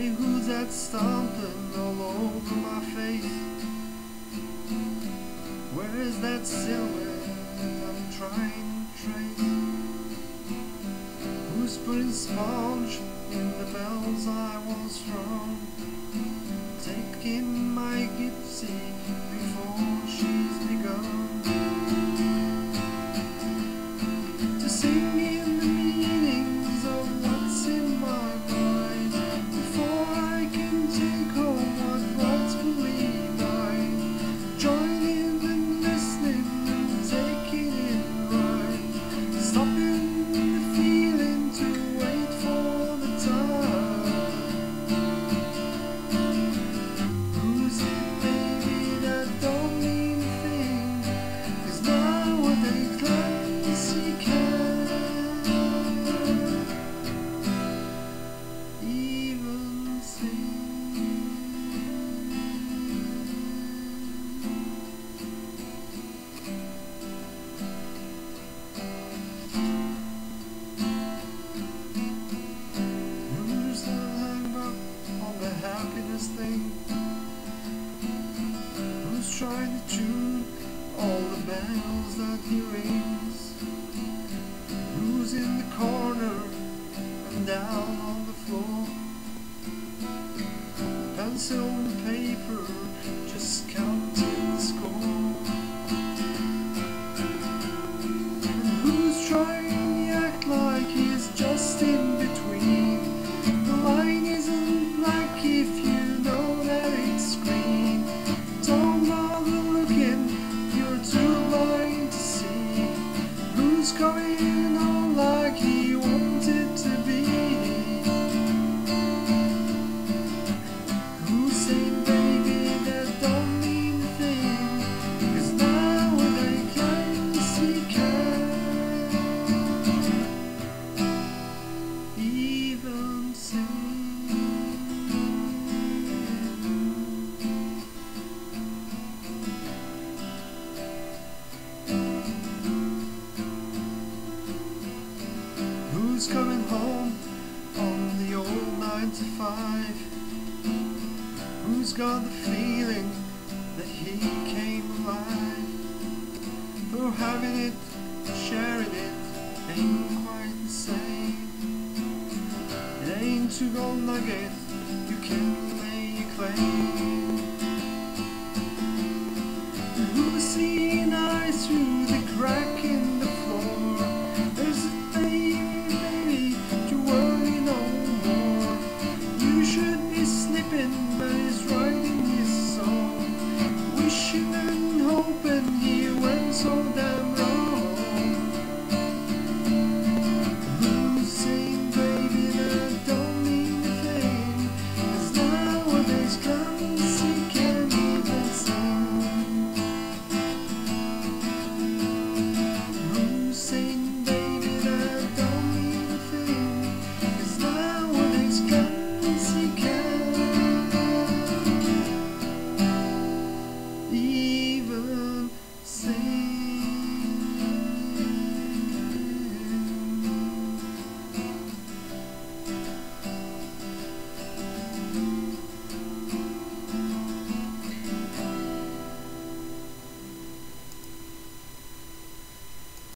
who's that stomping all over my face? Where is that silhouette I'm trying to trace? Who's putting sponge in the bells I once strung? Taking my gypsy before she's begun to sing in the meanings of what's in my mind, before I can take home what what's believed mine. Join in and listening and taking it right, stopping the feeling to wait for the time. Who's it, baby, that don't mean a thing? 'Cause nowadays Clancy can't even sing. Who's the hang up on the happiness thing? Who's trying to tune all the bells that he rings? Who's in the corner and down on the floor? Pencil and paper, just counting the score. And who's trying to act like he's just in between? The line isn't black if you know that it's green. Don't bother looking, you're too blind to see. Who's going on like he wanted to be? Who's saying, baby, that don't mean a thing? 'Cause nowadays Clancy can't even sing. Who's coming home on the old 9 to 5? Who's got the feeling that he came alive? Though having it, sharing it, ain't quite the same. It ain't to go nugget, you can lay your claim. And who's seeing eyes through the crack